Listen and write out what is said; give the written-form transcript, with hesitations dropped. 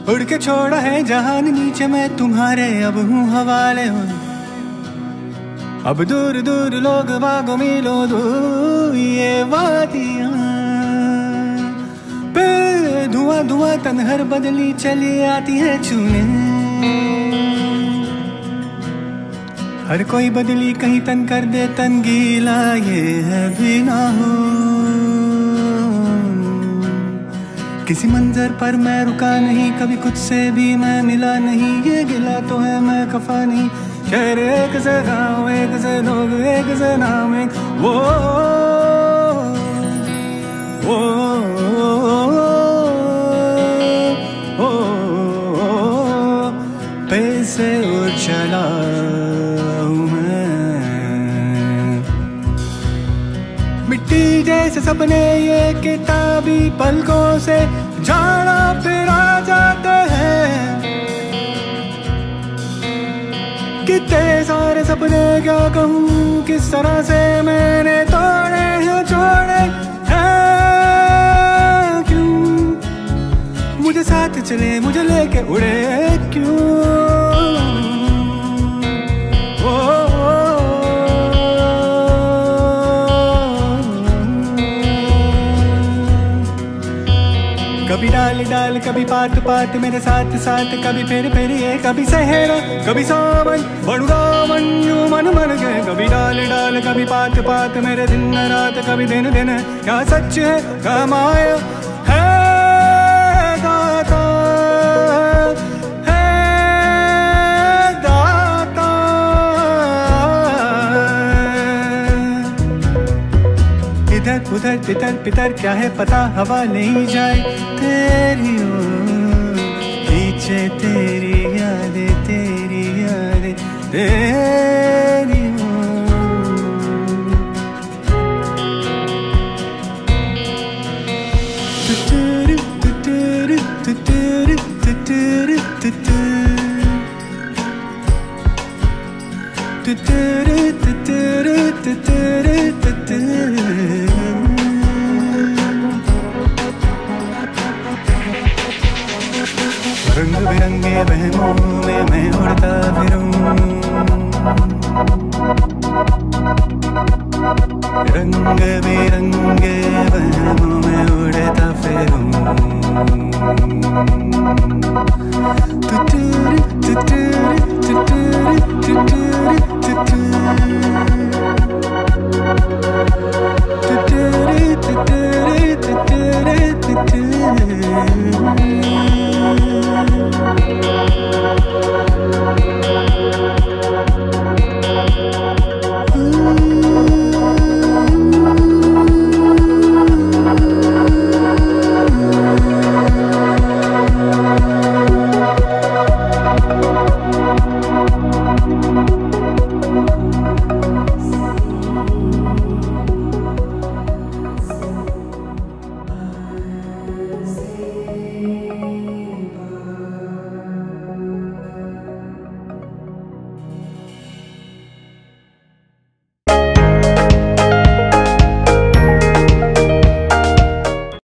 उड़ के छोड़ा है जहान नीचे मैं तुम्हारे अब हूँ हवाले हो। अब दूर दूर लोग बागों मिलो दो ये वादियाँ पे धुआं धुआं तनहर बदली चली आती है छूने। हर कोई बदली कहीं तन कर दे तन गीला ये है भी ना हो। किसी मंजर पर मैं रुका नहीं कभी खुद से भी मैं मिला नहीं। ये गिला तो है मैं खफा नहीं। शहर एक से गाँव एक से लोग एक से नाम एक वो फिर से उड़ चला हूँ मैं। मिट्टी जैसे सपने ये किताबी पलकों से जाना फिर आ जाते हैं। कितने सारे सपने क्या कहूँ किस तरह से मैंने तोड़े हैं छोड़े हैं क्यों। मुझे साथ चले मुझे लेके उड़े क्यों। कभी डाल डाल कभी पात पात मेरे साथ साथ कभी फिर ये कभी सहरा कभी सावन बड़ुआ मन यूं मन मन गए। कभी डाल डाल कभी पात पात मेरे दिन रात कभी दिन दिन क्या सच है क्या माया है दाता है दाता। इधर उधर तितर पितर क्या है पता हवा नहीं जाए तेरी ओर पीछे तेरी यादें तेरी रंग बिरंगे बहमों में मैं उड़ता फिरूं। रंग बिरंगे बहमों में उड़ता फिरूं।